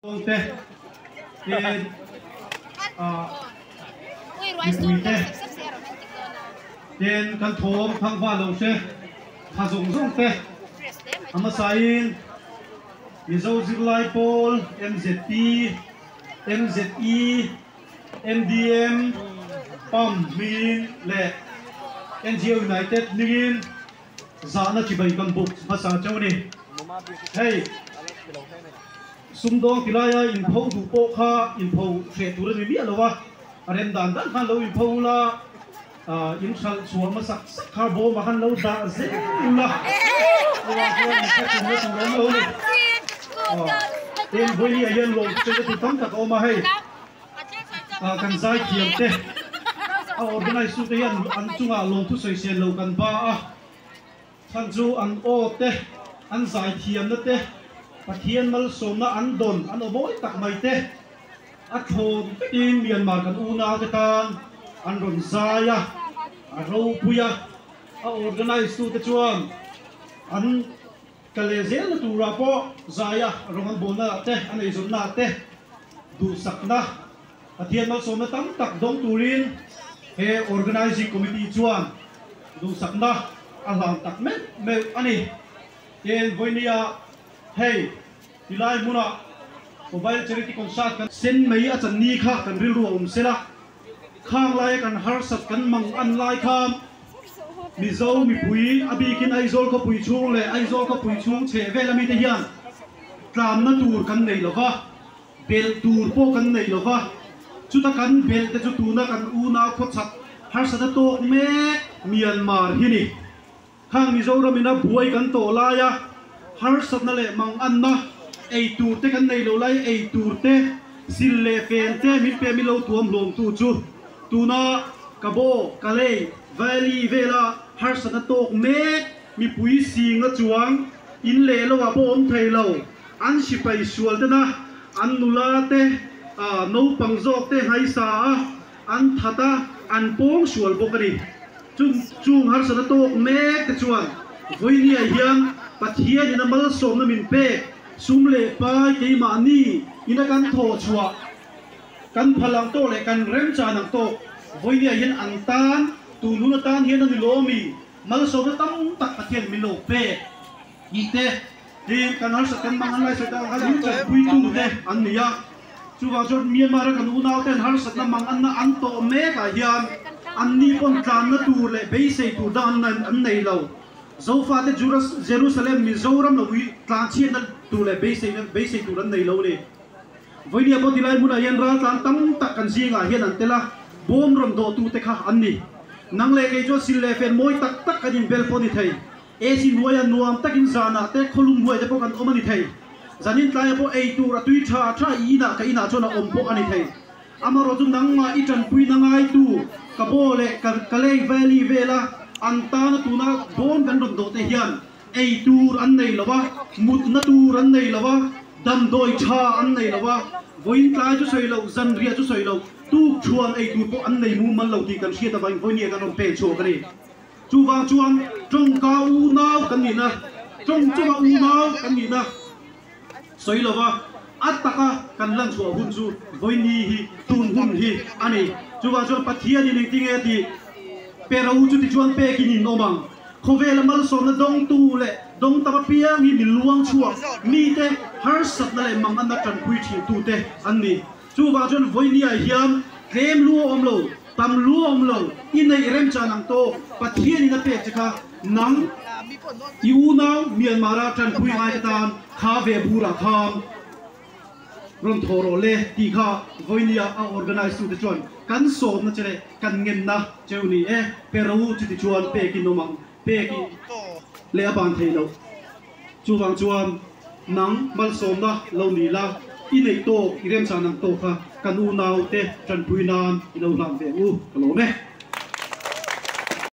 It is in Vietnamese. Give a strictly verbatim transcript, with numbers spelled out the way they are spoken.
Te in uh in kan thom phang va lo se tha zong zong te ama sain mizo zirlai pol M Z T M Z E M D M pam min le N G O United ningin zana chi bai kan buk phasa chawni hey sumdong tilaya in phau du po kha in phau thre tur ni mi alowa arem dan dan khan lo in phau la in sal suwa ma sak sak kha bo ma han lo da ze la wa ko ni ka tu lo tu lo ni ten boi ayan lo che tu tam ta ko ma hai kan zai thiam te a organize su te yan an chunga lo tu soi sen lo kan ba a than chu an o te an zai thiam na te pathian mal somna an don an oboi tak mai te a thon tin Myanmar kan una te tan an ron zaya a ro puya a organize tu te chuan an kalezel tu ra po zaya rongan bona te an ei zon na te du sakna pathian mal somna tam tak dong turin he organizing committee chuan du sakna a lang tak me me ani yen voinia hey tilai muna mobile charity concert kan sen mei a chan ni kha kan ril ru um sela khang lai kan har sat kan mang an lai kham mi zo mi pui abi kin ai zol ko pui chung le ai zol ko pui chung che vela mi te hian tlam na tur kan nei lova bel tur po kan nei lova chuta kan bel te chu tu na kan u na kho chat har sa to me Myanmar hini khang mi zo ramina buai kan to la ya har sat na le mang an na ei tur te kan nei lo lai ei tur te sil le fen te mi pe mi lo tuam lom tu chu tu na kabo kale valley vela har sat na tok me mi pui sing na chuang in le lo wa bom thei lo an si pai sual te na an nula te a no pang jok te hai sa an thata an pong sual bokari chung chung har sat na tok me te chuan voi ni a hiam pathian in amal som na min pe sumle pai ke ma ni ina kan tho chua kan phalang to le kan rem cha nang to voi ni hian an tan tu nu na tan hian ani lo mi mal som na tam tak pathian mi lo pe ni te din kan har sa kan mang lai sa ta ha yu cha pui tu te an nia chu wa jot Myanmar kan u naw ten har sat na mang an na an to me ka hian an ni pon tlan na tu le be sei tu dan nan an nei lo zo fa te Jerusalem Mizoram no wi tlan chien na tu le be sei be sei tu ran nei lo le voi ni bo dilai mun a yan ra tlan tam tak kan zinga hian an tela bom rom do tu te kha an ni nang le ke jo sil le fen moi tak tak kan in bel phone thei e si noya nuam takin zana te kholum buai te po kan omani thei zanin tlai po ei tu ra tui tha tha i na ka ina chona om po ani thei amaro tu nang ma i tan pui na ngai tu ka bo le ka kalei valley vela an ta na tu na bon kan rom do te hian ei tur an nei lawa mut na tur an nei lawa dam doi tha an nei lawa voin tlai chu soi lo zan ria chu soi lo tu chuan ei tur po an nei mu man lo ti kan sia ta bai voi ni kan rom pe cho ka ni chu wang chuan trong ka u nau kan ni na trong chu u nau kan ni na soi lawa ataka kan lang chu hun chu voi ni hi tun hun hi ani chu wang chuan pathian ni ting e ti pero chu ti chuan pe ki ni no mang khovel mal so na dong tu le dong ta piang ni mi luang chuang mi te har sat na le mang an na tan pui thi tu te an ni chu wa chuan voi ni a hiam tlem lu om lo tam lu om lo in nei rem cha nang to pathian ni na pe chaka nang yu nau Myanmar tan pui hai tan kha ve bura kham ron thoro le ti kha voi ni a organize tu te chuan kan som na chere kan ngem na cheuni e pero chu ti chuan pe ki no mang pe ki le aban thei lo chu wang chuan nang mal som na lo ni la i nei to i rem sa nang to kha kan u nau te tran pui nan i lo lam ve u lo me